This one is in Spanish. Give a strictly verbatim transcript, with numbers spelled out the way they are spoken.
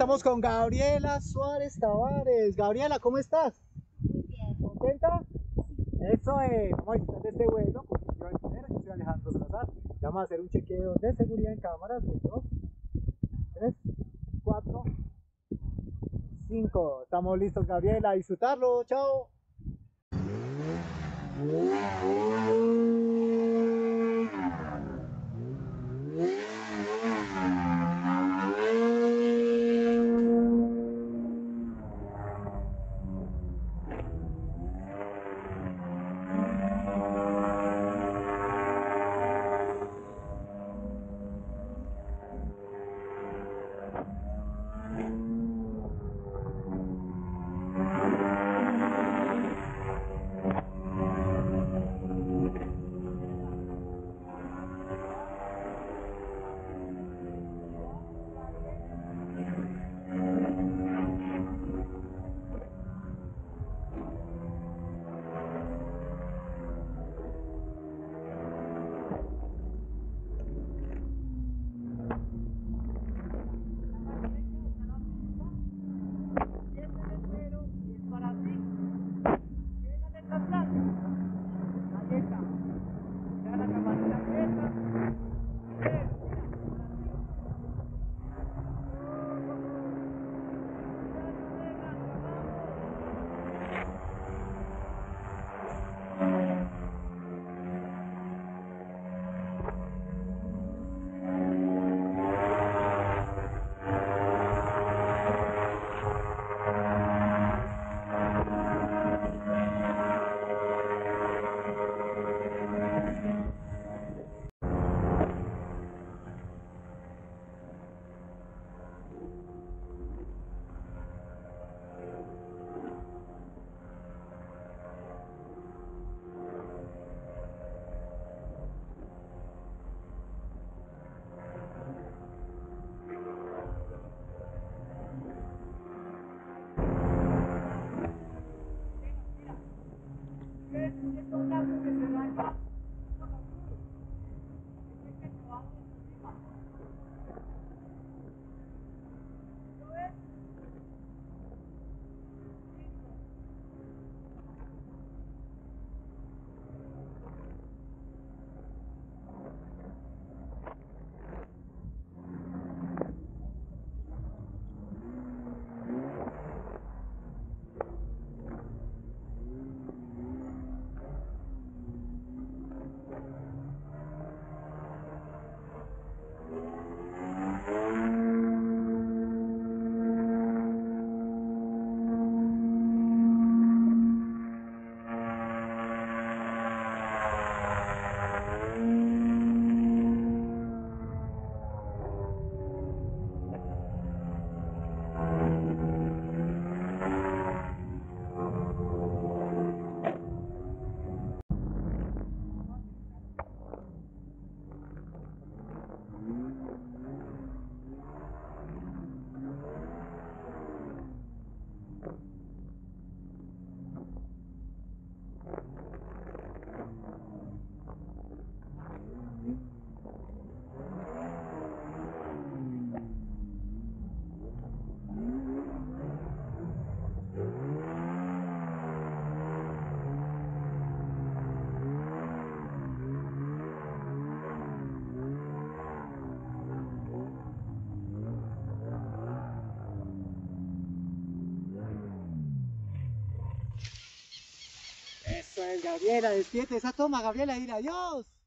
Estamos con Gabriela Suárez Tavares. Gabriela, ¿cómo estás? Muy bien. ¿Contenta? Eso es. Vamos a disfrutar de este vuelo con yo yo soy Alejandro Salazar. Vamos a hacer un chequeo de seguridad en cámaras. De dos, tres, cuatro, cinco. Estamos listos, Gabriela, a disfrutarlo. Chao. Eso es, Gabriela, despierte esa toma, Gabriela, ir adiós.